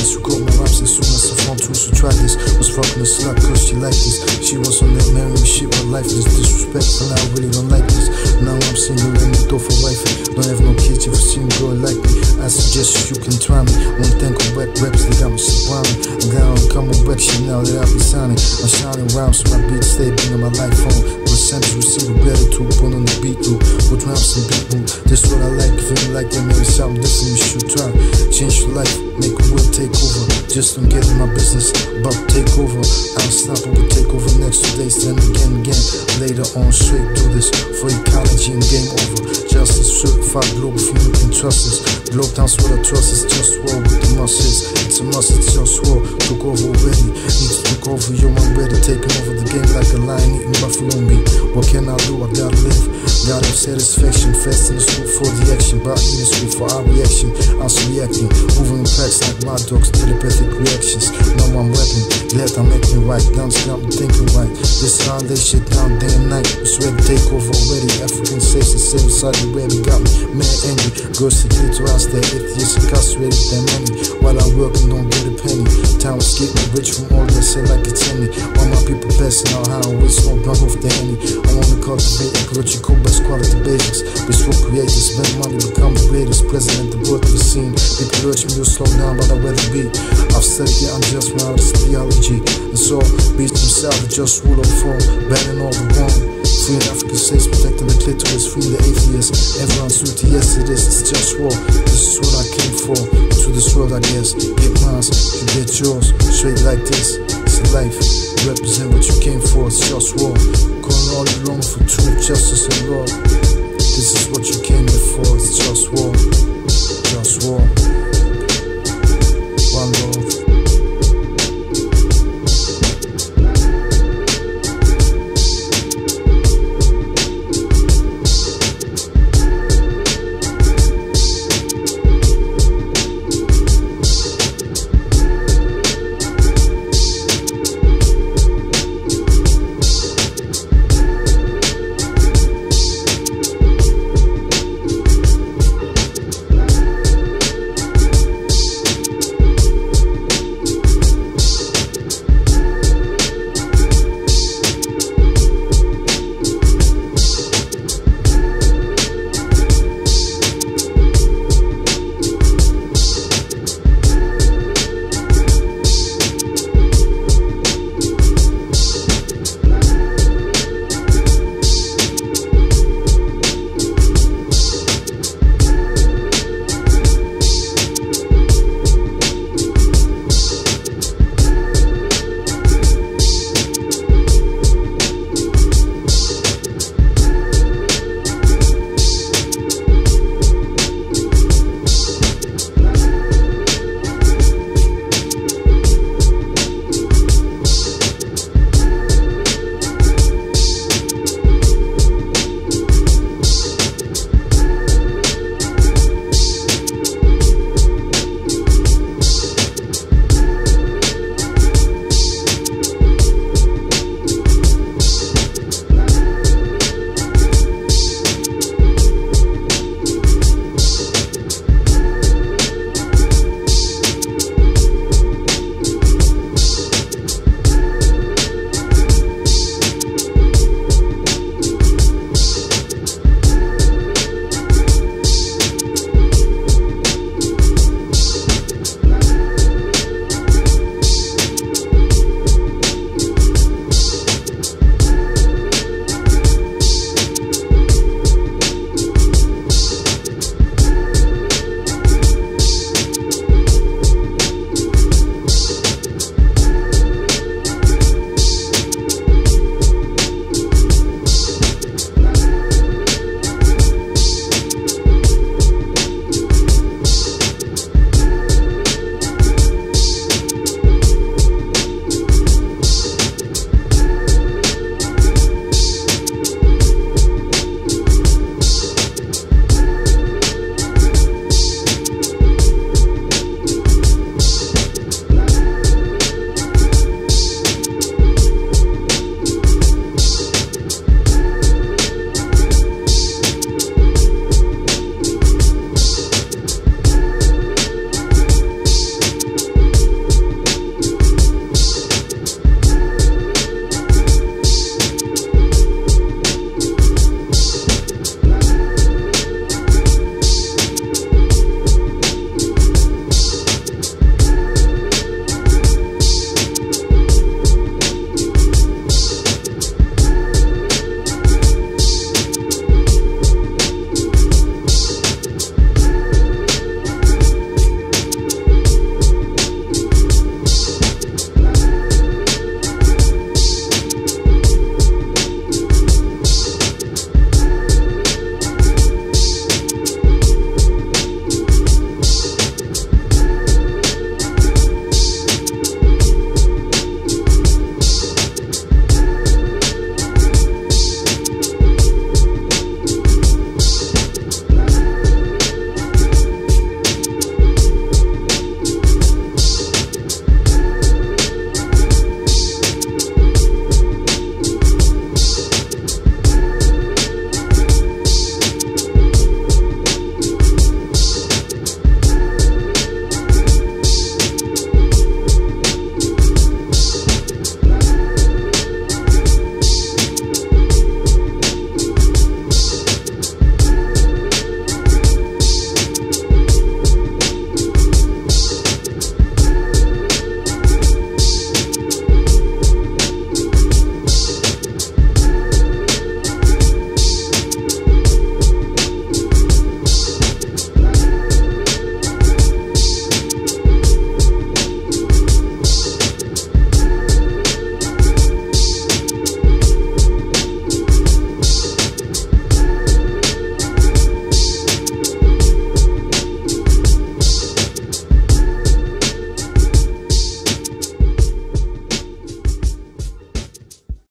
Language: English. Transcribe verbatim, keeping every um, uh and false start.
this. You got my raps as soon as I found tools to try this. Was fucking a slut cause she liked this. She was on that marry me shit, my life is disrespectful. I really don't like this. Now I'm single and the door for wifey. Don't have no kids if you see me girl like me. I suggest you can try me. One thing on wet reps, they got me surrounded. I'm down, come on back shit now that I be signing. I'm shining rhymes so my beats stay being on my life phone. The central single better to put on the beat loop. With rhymes and beat loop. This what I like, feeling like that maybe something different you should try. Change your life, make a world take over. Just don't get in my business, about to take over. Unstoppable take over next two days, then again, again. Later on, straight do this for ecology and game over. Justice certified global feeling you can trust us. Globe towns what I trust is just war with the muscles. It's a must, it's just war. Took over already, need to take over. Yo, I'm ready, taking over the game like a lion eating buffalo meat. What can I do? I gotta live. Gotta have satisfaction, fast in the school for the action. Body in the school for our reaction. I was reacting, moving in packs like my dogs, telepathic reactions. Now I'm rapping, glad I'm acting right. Down got me thinking right. This how I lay shit down day and night. It's ready to take over already. African states and civil society ready got me mad angry. Girls to get to us, they're atheists incarcerated their money. While I'm working, don't get a penny. Time is getting rich from all that shit like it's any. All my people passing out how we smoke drunk off the henny. I wanna cultivate ecological best quality basics. Peaceful creators, spend money, become the greatest. President, the birth of the scene. People urge me to slow down, but I'd rather be. I've studied the unjust round of theology. And so, beats themselves, just rule of form, banning all the wrong. Free in African states, protecting the clitoris, free the atheists. Everyone's suit, yes it is, it's just war. This is what I came for, to this world I guess. Get mine, you get yours, straight like this. It's a life, represent what you came for, it's just war. Going all along for truth, justice and law. This is what you came here for, it's just war, just war.